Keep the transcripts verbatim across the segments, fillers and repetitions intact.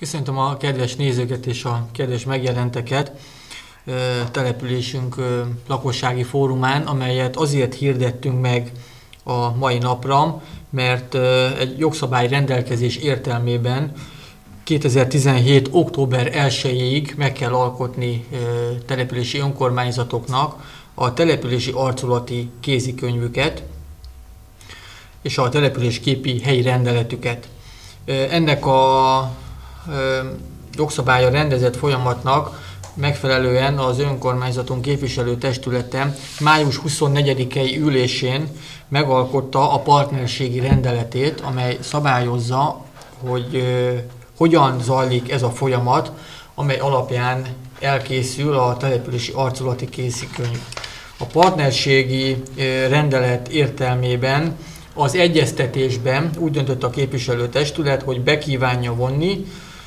Köszöntöm a kedves nézőket és a kedves megjelenteket településünk lakossági fórumán, amelyet azért hirdettünk meg a mai napra, mert egy jogszabály rendelkezés értelmében kétezer-tizenhét. október elsejéig meg kell alkotni települési önkormányzatoknak a települési arculati kézikönyvüket és a településképi helyi rendeletüket. Ennek a jogszabálya rendezett folyamatnak megfelelően az önkormányzatunk képviselőtestülete május huszonnegyedikei ülésén megalkotta a partnerségi rendeletét, amely szabályozza, hogy uh, hogyan zajlik ez a folyamat, amely alapján elkészül a települési arculati kézikönyv. A partnerségi uh, rendelet értelmében az egyeztetésben úgy döntött a képviselőtestület, hogy bekívánja vonni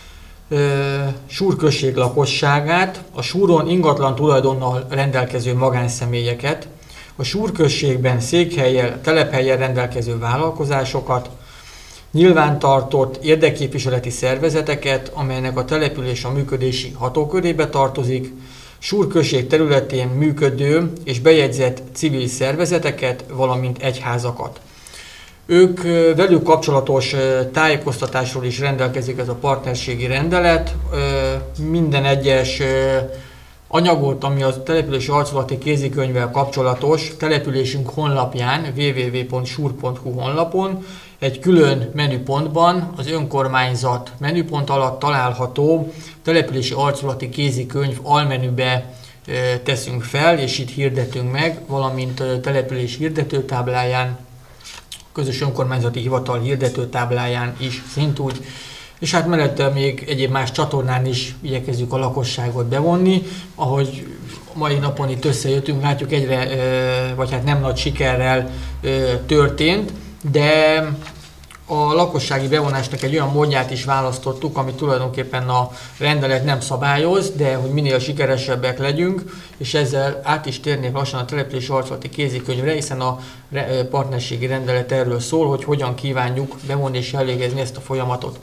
Súr község lakosságát, a Súron ingatlan tulajdonnal rendelkező magánszemélyeket, a Súr községben székhellyel, telephellyel rendelkező vállalkozásokat, nyilvántartott érdekképviseleti szervezeteket, amelynek a település a működési hatókörébe tartozik, Súr község területén működő és bejegyzett civil szervezeteket, valamint egyházakat. Ők velük kapcsolatos tájékoztatásról is rendelkezik ez a partnerségi rendelet. Minden egyes anyagot, ami a települési arculati kézikönyvvel kapcsolatos, településünk honlapján, double-u double-u double-u pont súr pont hu honlapon egy külön menüpontban, az önkormányzat menüpont alatt található települési arculati kézikönyv almenübe teszünk fel, és itt hirdetünk meg, valamint település hirdetőtábláján, közös önkormányzati hivatal hirdetőtábláján is szintúgy, és hát mellette még egyéb más csatornán is igyekezzük a lakosságot bevonni. Ahogy mai napon itt összejöttünk, látjuk egyre, vagy hát nem nagy sikerrel történt, de a lakossági bevonásnak egy olyan módját is választottuk, amit tulajdonképpen a rendelet nem szabályoz, de hogy minél sikeresebbek legyünk, és ezzel át is térnék lassan a települési arculati kézikönyvre, hiszen a partnerségi rendelet erről szól, hogy hogyan kívánjuk bevonni és elvégezni ezt a folyamatot.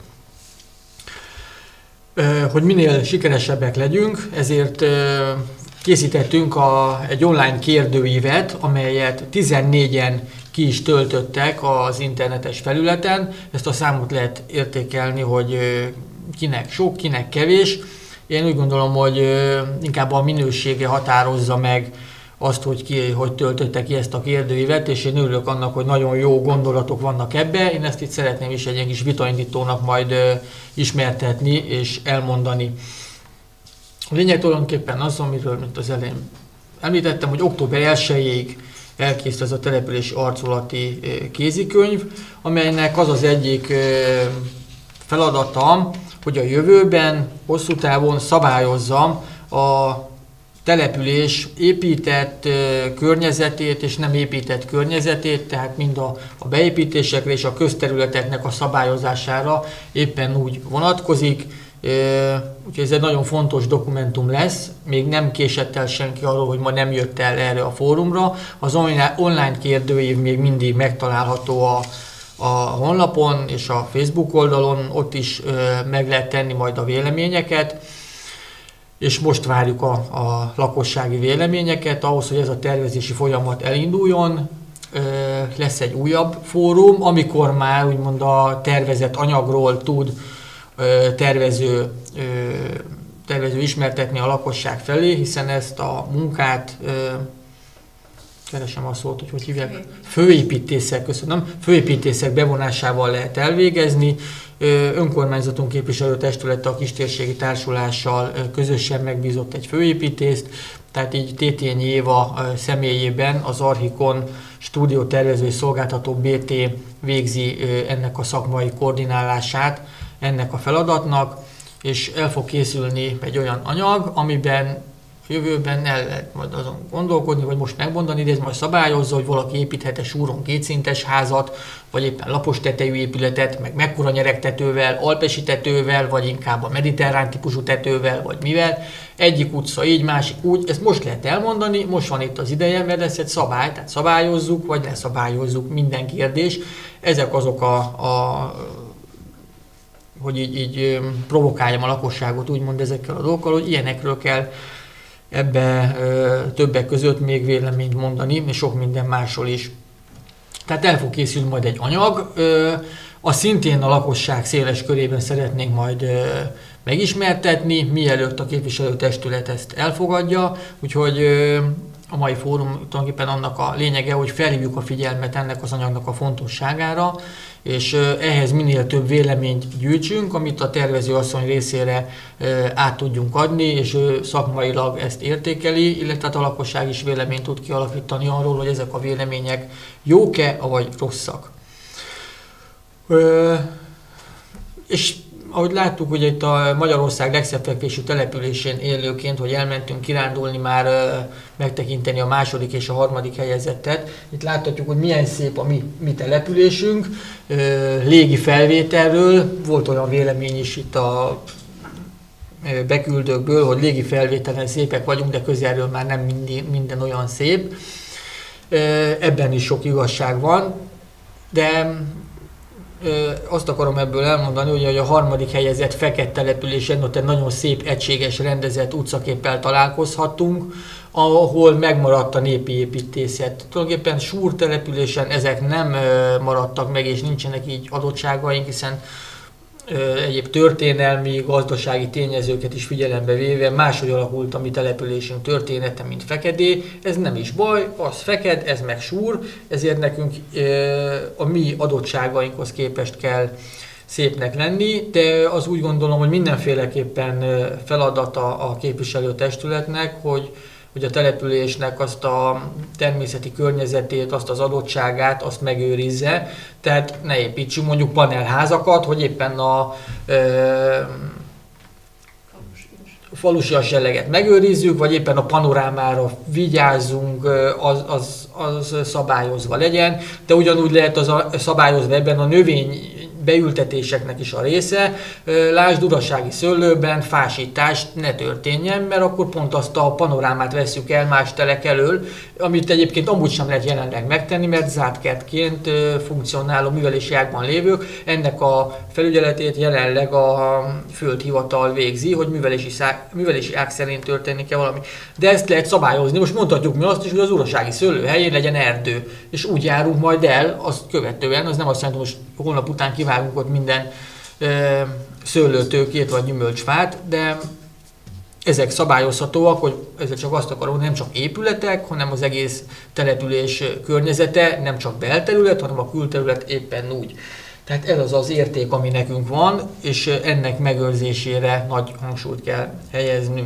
Hogy minél sikeresebbek legyünk, ezért készítettünk a, egy online kérdőívet, amelyet tizennégyen ki is töltöttek az internetes felületen. Ezt a számot lehet értékelni, hogy kinek sok, kinek kevés. Én úgy gondolom, hogy inkább a minősége határozza meg azt, hogy ki hogy töltötte ki ezt a kérdőívet, és én örülök annak, hogy nagyon jó gondolatok vannak ebbe. Én ezt itt szeretném is egy ilyen kis vitaindítónak majd ismertetni és elmondani. A lényeg tulajdonképpen az, amiről mint az elején említettem, hogy október elsejéig elkészült ez a települési arculati kézikönyv, amelynek az az egyik feladata, hogy a jövőben, hosszú távon szabályozza a település épített környezetét és nem épített környezetét, tehát mind a, a beépítésekre és a közterületeknek a szabályozására éppen úgy vonatkozik. Úgyhogy ez egy nagyon fontos dokumentum lesz, még nem késett el senki arról, hogy ma nem jött el erre a fórumra. Az online kérdőív még mindig megtalálható a, a honlapon és a Facebook oldalon, ott is meg lehet tenni majd a véleményeket, és most várjuk a, a lakossági véleményeket ahhoz, hogy ez a tervezési folyamat elinduljon. Lesz egy újabb fórum, amikor már úgymond a tervezett anyagról tud tervező, tervező ismertetni a lakosság felé, hiszen ezt a munkát, keresem a szót, hogy hogy hívják, főépítészek, köszönöm, főépítészek bevonásával lehet elvégezni. Önkormányzatunk képviselőtestülete a Kistérségi Társulással közösen megbízott egy főépítészt, tehát így Tétényi Éva személyében az Archicon stúdió tervező és szolgáltató bé té végzi ennek a szakmai koordinálását ennek a feladatnak, és el fog készülni egy olyan anyag, amiben jövőben el lehet majd azon gondolkodni, vagy most megmondani, de ez majd szabályozza, hogy valaki építhet-e Súron kétszintes házat, vagy éppen lapos tetejű épületet, meg mekkora nyeregtetővel, alpesi tetővel, vagy inkább a mediterrán típusú tetővel, vagy mivel. Egyik utca így, másik úgy, ezt most lehet elmondani, most van itt az ideje, mert lesz egy szabály, tehát szabályozzuk, vagy leszabályozzuk, minden kérdés. Ezek azok a, a hogy így, így provokáljam a lakosságot úgymond ezekkel a dolgokkal, hogy ilyenekről kell ebbe ö, többek között még véleményt mondani, és sok minden másról is. Tehát el fog készülni majd egy anyag, ö, azt szintén a lakosság széles körében szeretnénk majd ö, megismertetni, mielőtt a képviselőtestület ezt elfogadja, úgyhogy ö, a mai fórum tulajdonképpen annak a lényege, hogy felhívjuk a figyelmet ennek az anyagnak a fontosságára, és ehhez minél több véleményt gyűjtsünk, amit a tervező asszony részére át tudjunk adni, és ő szakmailag ezt értékeli, illetve a lakosság is véleményt tud kialakítani arról, hogy ezek a vélemények jók-e, vagy rosszak. És ahogy láttuk, hogy itt a Magyarország legszebb fekvésű településén élőként, hogy elmentünk kirándulni már megtekinteni a második és a harmadik helyezettet. Itt láthatjuk, hogy milyen szép a mi, mi településünk, légi felvételről. Volt olyan vélemény is itt a beküldőkből, hogy légi felvételen szépek vagyunk, de közelről már nem minden, minden olyan szép. Ebben is sok igazság van, de azt akarom ebből elmondani, hogy a harmadik helyezett Fekete településen ott egy nagyon szép, egységes, rendezett utcaképpel találkozhattunk, ahol megmaradt a népi építészet. Tulajdonképpen Súr településen ezek nem maradtak meg, és nincsenek így adottságaink, hiszen egyéb történelmi, gazdasági tényezőket is figyelembe véve máshogy alakult a mi településünk története, mint Fekedé. Ez nem is baj, az Feked, ez meg Súr, ezért nekünk a mi adottságainkhoz képest kell szépnek lenni, de az úgy gondolom, hogy mindenféleképpen feladata a képviselőtestületnek, hogy hogy a településnek azt a természeti környezetét, azt az adottságát, azt megőrizze. Tehát ne építsünk mondjuk panelházakat, hogy éppen a e, falusias jelleget megőrizzük, vagy éppen a panorámára vigyázzunk, az, az, az szabályozva legyen, de ugyanúgy lehet az a, szabályozva ebben a növény beültetéseknek is a része. Lásd, urasági szőlőben fásítás ne történjen, mert akkor pont azt a panorámát vesszük el más telek elől, amit egyébként amúgy sem lehet jelenleg megtenni, mert zárt kertként funkcionáló művelési ágban lévők. Ennek a felügyeletét jelenleg a földhivatal végzi, hogy művelési, szá- művelési ág szerint történik-e valami. De ezt lehet szabályozni. Most mondhatjuk mi azt is, hogy az urasági szőlő helyén legyen erdő, és úgy járunk majd el, azt követően, az nem azt jelenti, hogy most holnap után kivágunk ott minden ö, szőlőtőkét vagy gyümölcsfát, de ezek szabályozhatóak, hogy ezek csak azt akarom, nem csak épületek, hanem az egész település környezete, nem csak belterület, hanem a külterület éppen úgy. Tehát ez az az érték, ami nekünk van, és ennek megőrzésére nagy hangsúlyt kell helyeznünk.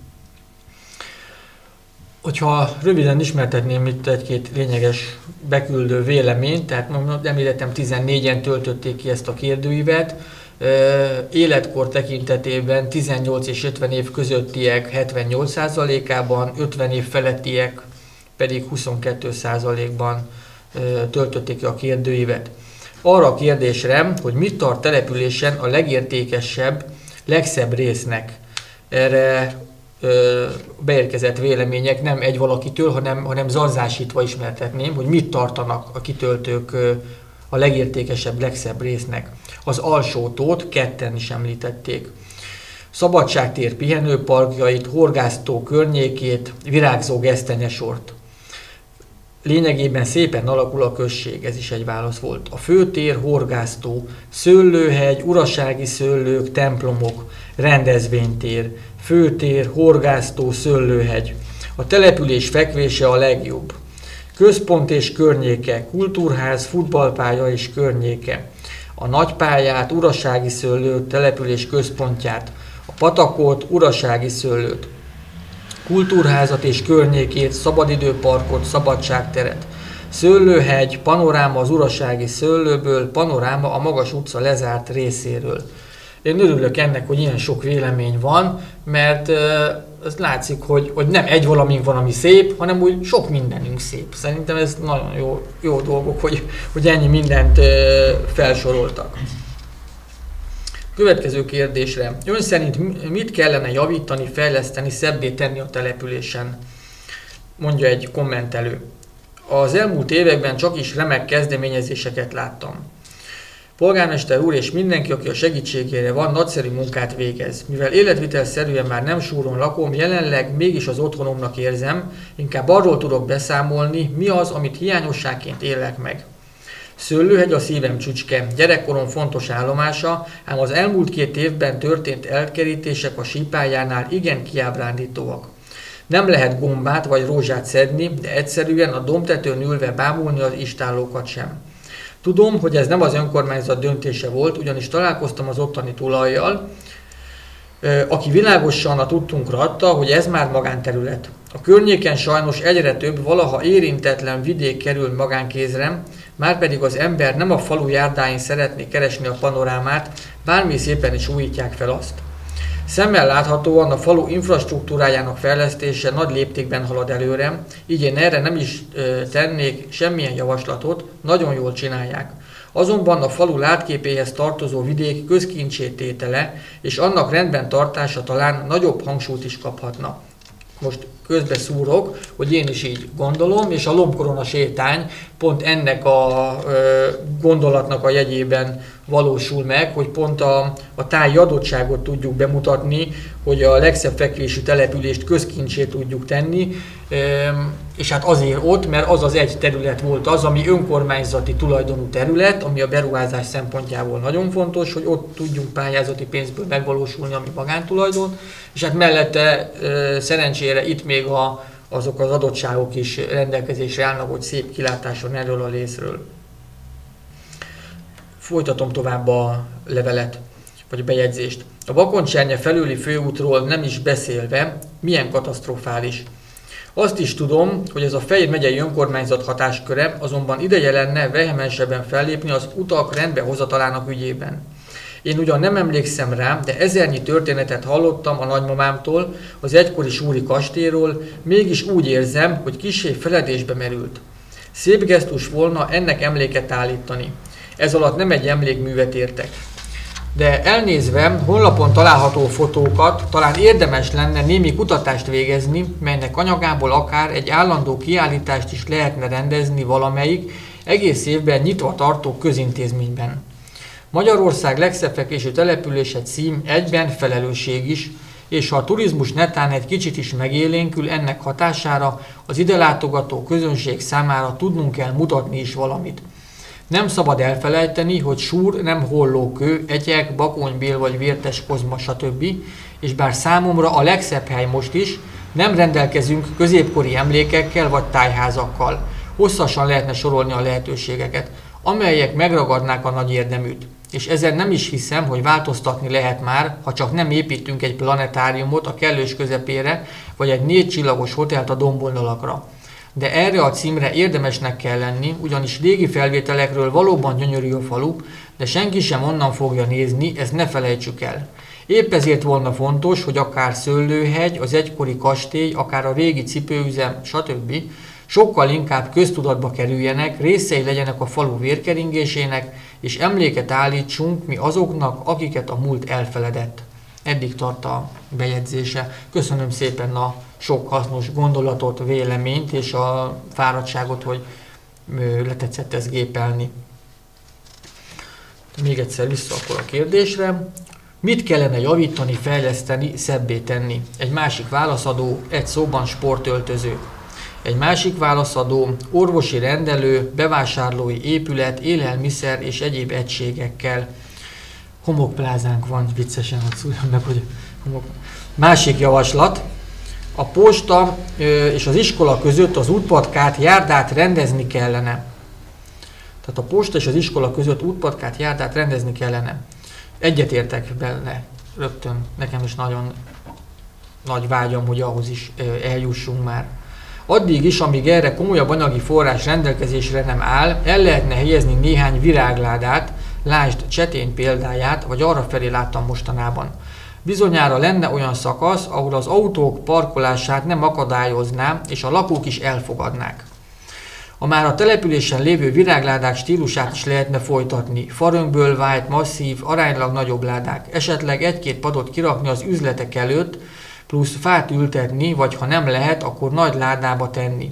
Hogyha röviden ismertetném itt egy-két lényeges beküldő véleményt, tehát említettem, tizennégyen töltötték ki ezt a kérdőívet, életkor tekintetében tizennyolc és ötven év közöttiek hetvennyolc százalékában, ötven év felettiek pedig huszonkettő százalékban töltötték ki a kérdőívet. Arra a kérdésre, hogy mit tart településen a legértékesebb, legszebb résznek, erre ö, beérkezett vélemények nem egy valakitől, hanem, hanem zarzásítva ismertetném, hogy mit tartanak a kitöltők ö, a legértékesebb, legszebb résznek. Az Alsótót ketten is említették. Szabadságtér pihenőparkjait, Horgásztó környékét, virágzó gesztenyesort. Lényegében szépen alakul a község, ez is egy válasz volt. A főtér, Horgásztó, szőlőhegy, urasági szőlők, templomok, rendezvénytér, főtér, Horgásztó, szőlőhegy. A település fekvése a legjobb. Központ és környéke, kultúrház, futballpálya és környéke. A nagypályát, urasági szőlőt, település központját, a patakot, urasági szőlőt, kultúrházat és környékét, szabadidőparkot, szabadságteret, szőlőhegy, panoráma az urasági szőlőből, panoráma a Magas utca lezárt részéről. Én örülök ennek, hogy ilyen sok vélemény van, mert az látszik, hogy, hogy nem egy valamink van, ami szép, hanem úgy sok mindenünk szép. Szerintem ez nagyon jó, jó dolgok, hogy, hogy ennyi mindent felsoroltak. Következő kérdésre. Ön szerint mit kellene javítani, fejleszteni, szebbé tenni a településen? Mondja egy kommentelő. Az elmúlt években csak is remek kezdeményezéseket láttam. Polgármester úr és mindenki, aki a segítségére van, nagyszerű munkát végez. Mivel életvitelszerűen már nem Súron lakom, jelenleg mégis az otthonomnak érzem, inkább arról tudok beszámolni, mi az, amit hiányosságként élek meg. Szőlőhegy a szívem csücske, gyerekkorom fontos állomása, ám az elmúlt két évben történt elkerítések a sípályánál igen kiábrándítóak. Nem lehet gombát vagy rózsát szedni, de egyszerűen a dombtetőn ülve bámulni az istállókat sem. Tudom, hogy ez nem az önkormányzat döntése volt, ugyanis találkoztam az ottani tulajjal, aki világosan a tudtunkra adta, hogy ez már magánterület. A környéken sajnos egyre több valaha érintetlen vidék kerül magánkézre, márpedig az ember nem a falu járdáin szeretné keresni a panorámát, bármi szépen is újítják fel azt. Szemmel láthatóan a falu infrastruktúrájának fejlesztése nagy léptékben halad előre, így én erre nem is tennék semmilyen javaslatot, nagyon jól csinálják. Azonban a falu látképéhez tartozó vidék közkincsé tétele és annak rendben tartása talán nagyobb hangsúlyt is kaphatna. Most közbeszúrok, hogy én is így gondolom, és a lombkorona sétány pont ennek a ö, gondolatnak a jegyében valósul meg, hogy pont a, a táji adottságot tudjuk bemutatni, hogy a legszebb fekvésű települést közkincsé tudjuk tenni, ö, és hát azért ott, mert az az egy terület volt az, ami önkormányzati tulajdonú terület, ami a beruházás szempontjából nagyon fontos, hogy ott tudjunk pályázati pénzből megvalósulni, ami magántulajdon, és hát mellette ö, szerencsére itt még a, azok az adottságok is rendelkezésre állnak, hogy szép kilátáson erről a részről. Folytatom tovább a levelet, vagy a bejegyzést. A Vakoncsernye felüli főútról nem is beszélve, milyen katasztrofális. Azt is tudom, hogy ez a Fejér megyei önkormányzat hatásköre, azonban ideje lenne vehemensebben fellépni az utak rendbehozatalának ügyében. Én ugyan nem emlékszem rá, de ezernyi történetet hallottam a nagymamámtól, az egykori súri kastélyról, mégis úgy érzem, hogy kissé feledésbe merült. Szép gesztus volna ennek emléket állítani. Ez alatt nem egy emlékművet értek. De elnézve honlapon található fotókat, talán érdemes lenne némi kutatást végezni, melynek anyagából akár egy állandó kiállítást is lehetne rendezni valamelyik egész évben nyitva tartó közintézményben. Magyarország legszebb fekvésű települése cím egyben felelősség is, és ha a turizmus netán egy kicsit is megélénkül ennek hatására, az ide látogató közönség számára tudnunk kell mutatni is valamit. Nem szabad elfelejteni, hogy Súr nem Hollókő, Egyek, Bakonybél vagy Vértes Kozma, stb. És bár számomra a legszebb hely most is, nem rendelkezünk középkori emlékekkel vagy tájházakkal. Hosszasan lehetne sorolni a lehetőségeket, amelyek megragadnák a nagy érdeműt. És ezen nem is hiszem, hogy változtatni lehet már, ha csak nem építünk egy planetáriumot a kellős közepére, vagy egy négy csillagos hotelt a domboldalakra. De erre a címre érdemesnek kell lenni, ugyanis régi felvételekről valóban gyönyörű a falu, de senki sem onnan fogja nézni, ezt ne felejtsük el. Épp ezért volna fontos, hogy akár Szőlőhegy, az egykori kastély, akár a régi cipőüzem, stb. Sokkal inkább köztudatba kerüljenek, részei legyenek a falu vérkeringésének, és emléket állítsunk mi azoknak, akiket a múlt elfeledett. Eddig tart a bejegyzése. Köszönöm szépen a sok hasznos gondolatot, véleményt és a fáradtságot, hogy letetszett ezt gépelni. Még egyszer vissza akkor a kérdésre. Mit kellene javítani, fejleszteni, szebbé tenni? Egy másik válaszadó, egy szóban sportöltöző. Egy másik válaszadó, orvosi rendelő, bevásárlói épület, élelmiszer és egyéb egységekkel. Homokplázánk van, viccesen, hogy szúrjam meg, hogy homok. Másik javaslat, a posta és az iskola között az útpatkát, járdát rendezni kellene. Tehát a posta és az iskola között útpatkát, járdát rendezni kellene. Egyetértek benne, rögtön, nekem is nagyon nagy vágyam, hogy ahhoz is eljussunk már. Addig is, amíg erre komolyabb anyagi forrás rendelkezésre nem áll, el lehetne helyezni néhány virágládát, lásd Csetény példáját, vagy arrafelé láttam mostanában. Bizonyára lenne olyan szakasz, ahol az autók parkolását nem akadályozná, és a lakók is elfogadnák. A már a településen lévő virágládák stílusát is lehetne folytatni. Faröngből vájt, masszív, aránylag nagyobb ládák. Esetleg egy-két padot kirakni az üzletek előtt, plusz fát ültetni, vagy ha nem lehet, akkor nagy ládába tenni.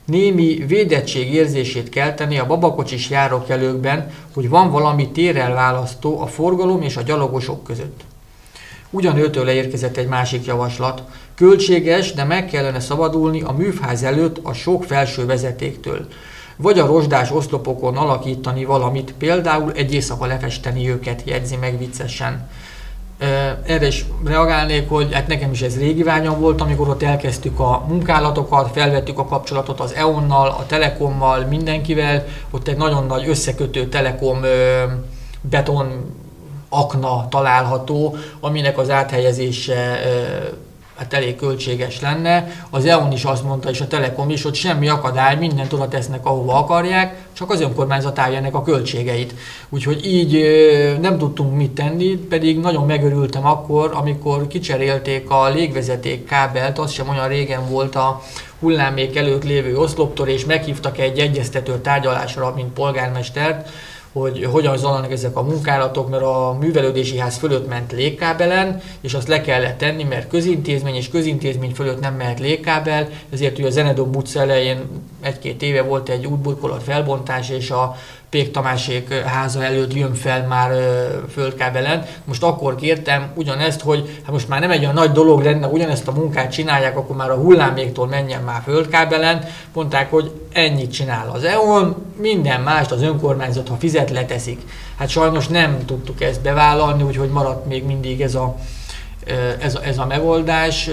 némi védettség érzését kelteni a babakocsis járókelőkben, hogy van valami térelválasztó a forgalom és a gyalogosok között. Ugyanőtől leérkezett egy másik javaslat. Költséges, de meg kellene szabadulni a műfház előtt a sok felső vezetéktől. Vagy a rozsdás oszlopokon alakítani valamit, például egy éjszaka lefesteni őket, jegyzi meg viccesen. Erre is reagálnék, hogy hát nekem is ez régi vágyam volt, amikor ott elkezdtük a munkálatokat, felvettük a kapcsolatot az é o ennal, a Telekommal, mindenkivel. Ott egy nagyon nagy összekötő Telekom beton akna található, aminek az áthelyezése hát elég költséges lenne. Az é o en is azt mondta, és a Telekom is, hogy semmi akadály, mindent oda tesznek, ahova akarják, csak az önkormányzat állja ennek a költségeit. Úgyhogy így nem tudtunk mit tenni, pedig nagyon megörültem akkor, amikor kicserélték a légvezeték kábelt, az sem olyan régen volt a hullámék előtt lévő oszloptól, és meghívtak egy egyeztető tárgyalásra, mint polgármestert, hogy hogyan zajlanak ezek a munkálatok, mert a művelődési ház fölött ment légkábelen, és azt le kellett tenni, mert közintézmény és közintézmény fölött nem mehet légkábel, ezért ugye a Zenedom utca elején egy-két éve volt egy útburkolat felbontás, és a Pék Tamásék háza előtt jön fel már földkábelen. Most akkor kértem ugyanezt, hogy hát most már nem egy olyan nagy dolog lenne, ugyanezt a munkát csinálják, akkor már a hulláméktól menjen már földkábelen. Mondták, hogy ennyit csinál az é o en, minden mást az önkormányzat, ha fizet, leteszik. Hát sajnos nem tudtuk ezt bevállalni, úgyhogy maradt még mindig ez a, ez a, ez a megoldás.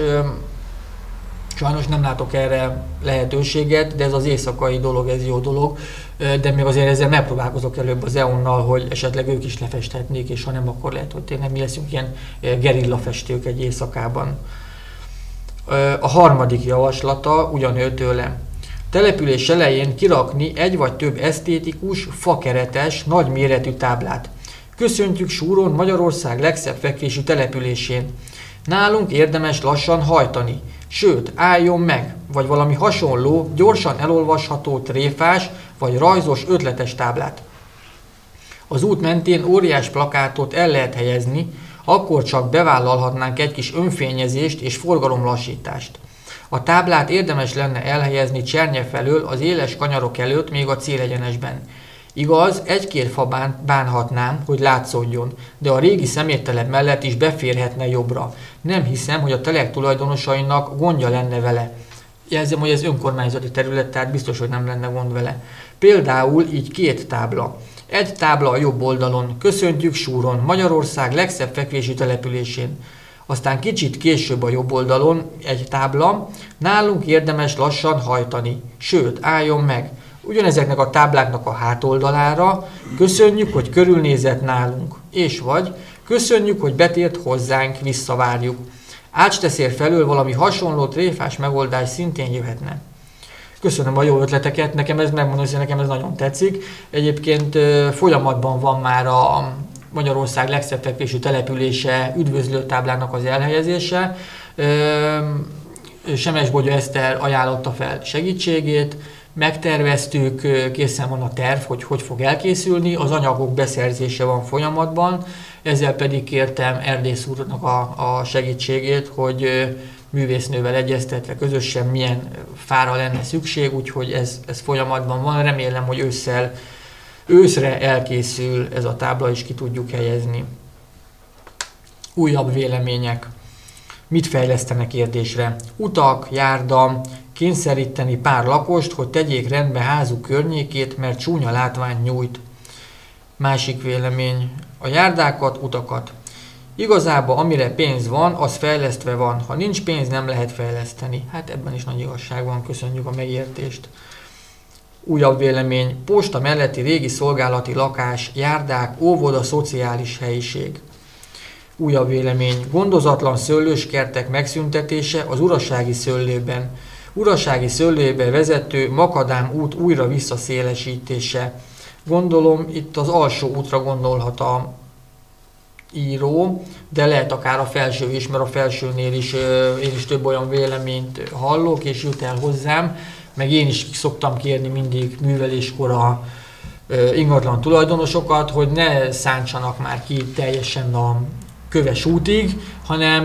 Sajnos nem látok erre lehetőséget, de ez az éjszakai dolog, ez jó dolog, de még azért ezzel megpróbálkozok előbb az é o ennal, hogy esetleg ők is lefesthetnék, és ha nem, akkor lehet, hogy tényleg mi leszünk ilyen gerillafestők egy éjszakában. A harmadik javaslata ugyanőtőle. Település elején kirakni egy vagy több esztétikus, fakeretes, nagyméretű táblát. Köszöntjük Súron, Magyarország legszebb fekvésű településén. Nálunk érdemes lassan hajtani. Sőt, álljon meg, vagy valami hasonló, gyorsan elolvasható tréfás vagy rajzos ötletes táblát. Az út mentén óriás plakátot el lehet helyezni, akkor csak bevállalhatnánk egy kis önfényezést és forgalomlassítást. A táblát érdemes lenne elhelyezni Csernye felől az éles kanyarok előtt, még a célegyenesben. Igaz, egy-két fa bán, bánhatnám, hogy látszódjon, de a régi szeméttelep mellett is beférhetne jobbra. Nem hiszem, hogy a telek tulajdonosainak gondja lenne vele. Jelzem, hogy ez önkormányzati terület, tehát biztos, hogy nem lenne gond vele. Például így két tábla. Egy tábla a jobb oldalon, köszöntjük Súron, Magyarország legszebb fekvésű településén. Aztán kicsit később a jobb oldalon egy tábla, nálunk érdemes lassan hajtani, sőt, álljon meg. Ugyanezeknek a tábláknak a hátoldalára, köszönjük, hogy körülnézett nálunk, és vagy köszönjük, hogy betért hozzánk, visszavárjuk. Ácsteszér felől valami hasonló tréfás megoldás szintén jöhetne. Köszönöm a jó ötleteket, nekem ez megmondom, hogy nekem ez nagyon tetszik. Egyébként folyamatban van már a Magyarország legszebb fekvésű települése üdvözlőtáblának az elhelyezése. Semesbogyó Eszter ajánlotta fel segítségét, megterveztük, készen van a terv, hogy hogy fog elkészülni, az anyagok beszerzése van folyamatban, ezzel pedig kértem Erdész úrnak a, a segítségét, hogy művésznővel egyeztetve közösen milyen fára lenne szükség, úgyhogy ez, ez folyamatban van, remélem, hogy ősszel, őszre elkészül ez a tábla, és ki tudjuk helyezni. Újabb vélemények. Mit fejlesztenek kérdésre? Utak, járda, kényszeríteni pár lakost, hogy tegyék rendbe házuk környékét, mert csúnya látvány nyújt. Másik vélemény. A járdákat, utakat. Igazából amire pénz van, az fejlesztve van. Ha nincs pénz, nem lehet fejleszteni. Hát ebben is nagy igazság van, köszönjük a megértést. Újabb vélemény. Posta melletti régi szolgálati lakás, járdák, óvoda, szociális helyiség. Újabb vélemény. Gondozatlan szőlőskertek megszüntetése az Urasági Szőlőben. Urasági Szőlőbe vezető makadám út újra visszaszélesítése. Gondolom itt az alsó útra gondolhat a író, de lehet akár a felső is, mert a felsőnél is én is több olyan véleményt hallok, és jut el hozzám, meg én is szoktam kérni mindig műveléskor a ingatlan tulajdonosokat, hogy ne szántsanak már ki teljesen a köves útig, hanem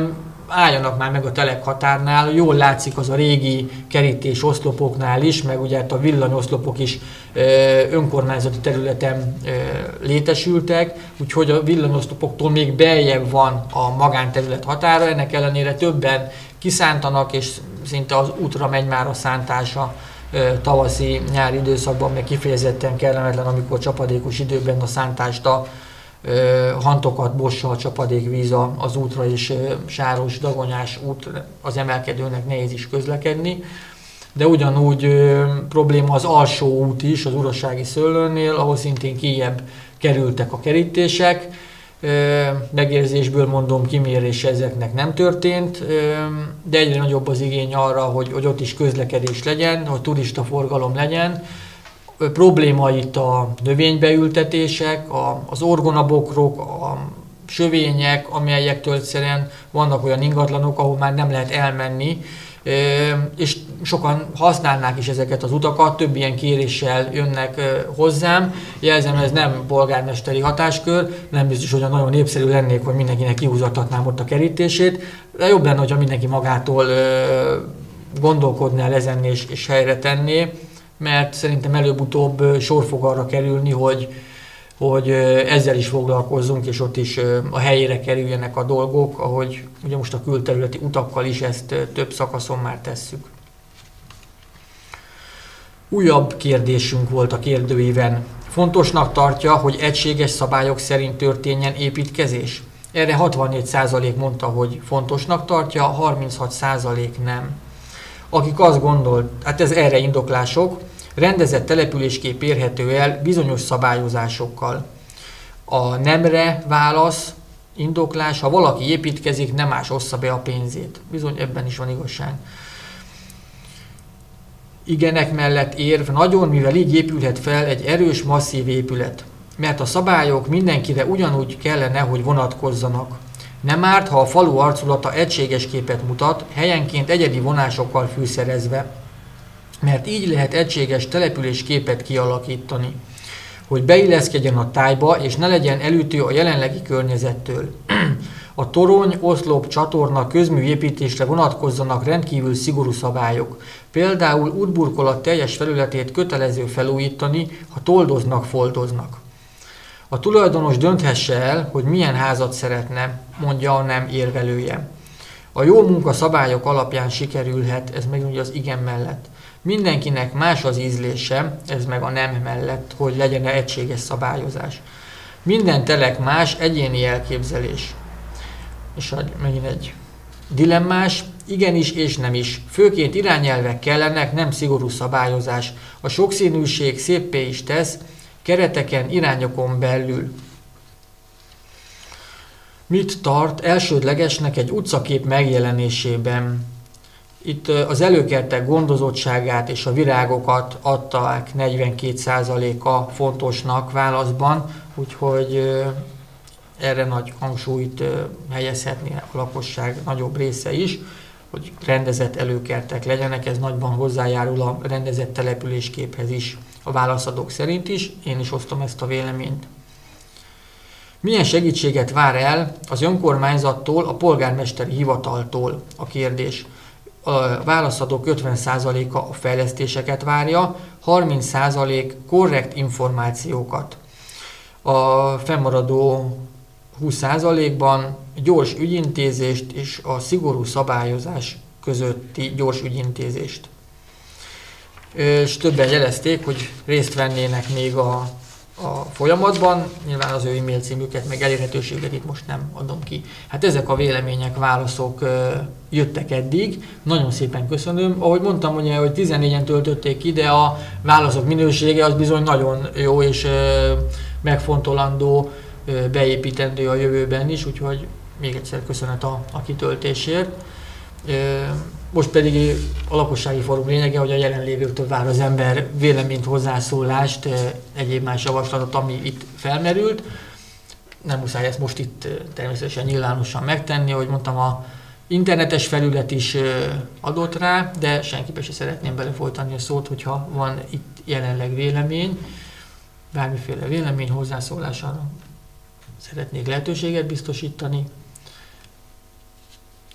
álljanak már meg a telek határnál, jól látszik az a régi kerítés oszlopoknál is, meg ugye a villanyoszlopok is önkormányzati területen létesültek, úgyhogy a villanyoszlopoktól még beljebb van a magánterület határa, ennek ellenére többen kiszántanak, és szinte az útra megy már a szántása tavaszi, nyári időszakban, meg kifejezetten kellemetlen, amikor csapadékos időben a szántást a hantokat, bossal, csapadékvíz az útra, és sáros, dagonyás út, az emelkedőnek nehéz is közlekedni. De ugyanúgy ö, probléma az alsó út is, az Urossági Szőlőnél, ahol szintén kijjebb kerültek a kerítések. Ö, megérzésből mondom, kimérés ezeknek nem történt, ö, de egyre nagyobb az igény arra, hogy, hogy ott is közlekedés legyen, hogy turistaforgalom legyen. Ö, probléma itt a növénybeültetések, a, az orgonabokrok, a sövények, amelyektől egyszerűen vannak olyan ingatlanok, ahol már nem lehet elmenni, és sokan használnák is ezeket az utakat, több ilyen kéréssel jönnek hozzám. Jelzem, ez nem polgármesteri hatáskör, nem biztos, hogy nagyon népszerű lennék, hogy mindenkinek kihúzathatnám ott a kerítését, de jobb lenne, hogyha mindenki magától gondolkodná ezen és, és helyre tenné, mert szerintem előbb-utóbb sor fog arra kerülni, hogy hogy ezzel is foglalkozzunk, és ott is a helyére kerüljenek a dolgok, ahogy ugye most a külterületi utakkal is ezt több szakaszon már tesszük. Újabb kérdésünk volt a kérdőíven. Fontosnak tartja, hogy egységes szabályok szerint történjen építkezés? Erre hatvannégy százalék mondta, hogy fontosnak tartja, harminchat százalék nem. Akik azt gondolt, hát ez erre indoklások, rendezett településkép érhető el bizonyos szabályozásokkal. A nemre válasz, indoklás, ha valaki építkezik, nem más ossza be a pénzét. Bizony ebben is van igazság. Igenek mellett érv nagyon, mivel így épülhet fel egy erős, masszív épület. Mert a szabályok mindenkire ugyanúgy kellene, hogy vonatkozzanak. Nem árt, ha a falu arculata egységes képet mutat, helyenként egyedi vonásokkal fűszerezve. Mert így lehet egységes településképet kialakítani, hogy beilleszkedjen a tájba, és ne legyen elütő a jelenlegi környezettől. A torony, oszlop, csatorna, közműépítésre vonatkozzanak rendkívül szigorú szabályok. Például útburkolat teljes felületét kötelező felújítani, ha toldoznak, foldoznak. A tulajdonos dönthesse el, hogy milyen házat szeretne, mondja a nem érvelője. A jó munka szabályok alapján sikerülhet, ez meg ugye az igen mellett. Mindenkinek más az ízlése, ez meg a nem mellett, hogy legyen egységes szabályozás. Minden telek más, egyéni elképzelés. És megint egy dilemmás, igenis és nem is. Főként irányelvek kellenek, nem szigorú szabályozás. A sokszínűség széppé is tesz, kereteken, irányokon belül. Mit tart elsődlegesnek egy utcakép megjelenésében? Itt az előkertek gondozottságát és a virágokat adták negyvenkét százaléka fontosnak válaszban, úgyhogy erre nagy hangsúlyt helyezhetné a lakosság nagyobb része is, hogy rendezett előkertek legyenek, ez nagyban hozzájárul a rendezett településképhez is, a válaszadók szerint is, én is osztom ezt a véleményt. Milyen segítséget vár el az önkormányzattól, a polgármesteri hivataltól a kérdés? A válaszadók ötven százaléka a fejlesztéseket várja, harminc százalék korrekt információkat. A fennmaradó húsz százalékban gyors ügyintézést és a szigorú szabályozás közötti gyors ügyintézést. És többen jelezték, hogy részt vennének még a, a folyamatban, nyilván az ő e-mail címüket, meg elérhetőséget itt most nem adom ki. Hát ezek a vélemények, válaszok jöttek eddig, nagyon szépen köszönöm. Ahogy mondtam, ugye, hogy tizennégyen töltötték ki, de a válaszok minősége az bizony nagyon jó és megfontolandó, beépítendő a jövőben is, úgyhogy még egyszer köszönet a, a kitöltésért. Most pedig a lakossági fórum lényege, hogy a jelenlévőktől vár az ember véleményt, hozzászólást, egyéb más javaslatot, ami itt felmerült. Nem muszáj ezt most itt természetesen nyilvánosan megtenni, ahogy mondtam, a internetes felület is adott rá, de senkibe se szeretném belefolytani a szót, hogyha van itt jelenleg vélemény, bármiféle vélemény, hozzászólására szeretnék lehetőséget biztosítani.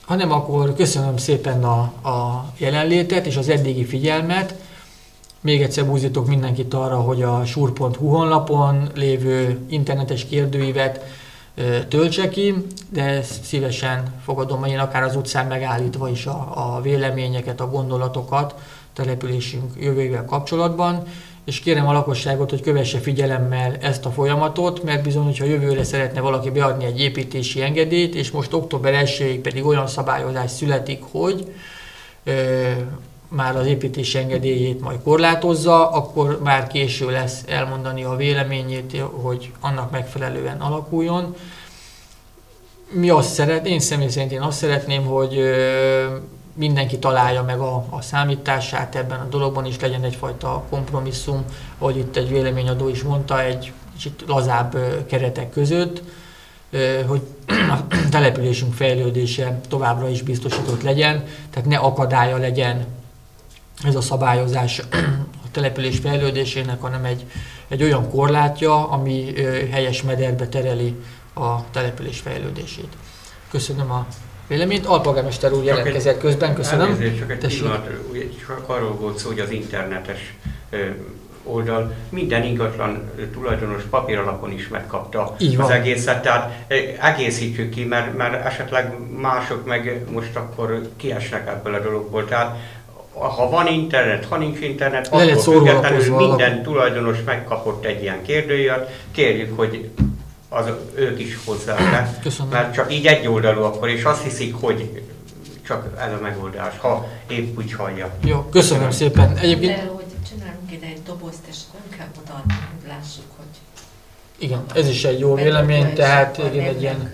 Ha nem, akkor köszönöm szépen a, a jelenlétet és az eddigi figyelmet. Még egyszer buzdítok mindenkit arra, hogy a sur pont hu honlapon lévő internetes kérdőívet töltse ki, de szívesen fogadom én akár az utcán megállítva is a, a véleményeket, a gondolatokat településünk jövőjével kapcsolatban, és kérem a lakosságot, hogy kövesse figyelemmel ezt a folyamatot, mert bizony, hogyha jövőre szeretne valaki beadni egy építési engedélyt, és most október elsejéig pedig olyan szabályozás születik, hogy ö, már az építési engedélyét majd korlátozza, akkor már késő lesz elmondani a véleményét, hogy annak megfelelően alakuljon. Mi azt szeret, én személy szerint én azt szeretném, hogy mindenki találja meg a, a számítását ebben a dologban, és legyen egyfajta kompromisszum, ahogy itt egy véleményadó is mondta, egy kicsit lazább keretek között, hogy a településünk fejlődése továbbra is biztosított legyen, tehát ne akadálya legyen ez a szabályozás a település fejlődésének, hanem egy, egy olyan korlátja, ami helyes mederbe tereli a település fejlődését. Köszönöm a véleményt. Alpolgármester úr jelentkezett közben, köszönöm. Elnézést, csak egy pillanat, csak arról volt szó, hogy az internetes oldal minden ingatlan tulajdonos papír alapon is megkapta az egészet, tehát egészítsük ki, mert, mert esetleg mások meg most akkor kiesnek ebből a dologból. Tehát ha van internet, ha nincs internet, Le akkor függetlenül minden alapon. tulajdonos megkapott egy ilyen kérdőjét, kérjük, hogy az, ők is hozzák be, mert csak így egyoldalú akkor, és azt hiszik, hogy csak ez a megoldás, ha épp úgy hallja. Jó, köszönöm szépen. Egyébként... De hogy csinálunk ide egy dobozt, és nem kell odaadni, hogy lássuk, hogy... Igen, ez is egy jó vélemény, tehát igen, egy ilyen...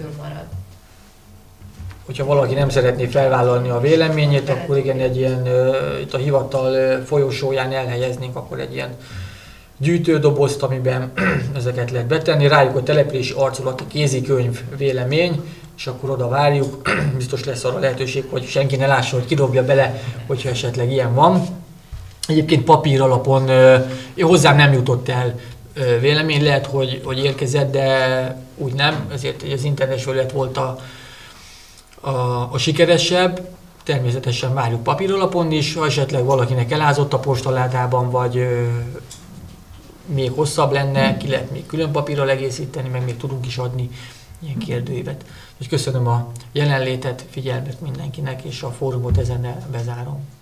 Hogyha valaki nem szeretné felvállalni a véleményét, akkor igen, egy ilyen, uh, itt a hivatal uh, folyosóján elhelyeznénk akkor egy ilyen gyűjtődobozt, amiben ezeket lehet betenni, rájuk a települési arculati kézikönyv vélemény, és akkor oda várjuk, biztos lesz arra lehetőség, hogy senki ne lássa, hogy kidobja bele, hogyha esetleg ilyen van. Egyébként papír alapon uh, hozzám nem jutott el uh, vélemény, lehet, hogy, hogy érkezett, de úgy nem, ezért az internetes felület volt a A, a sikeresebb, természetesen várjuk papír alapon is, ha esetleg valakinek elázott a postaládában, vagy ö, még hosszabb lenne, ki lehet még külön papírral egészíteni, meg még tudunk is adni ilyen kérdőívet. És köszönöm a jelenlétet, figyelmet mindenkinek, és a fórumot ezen bezárom.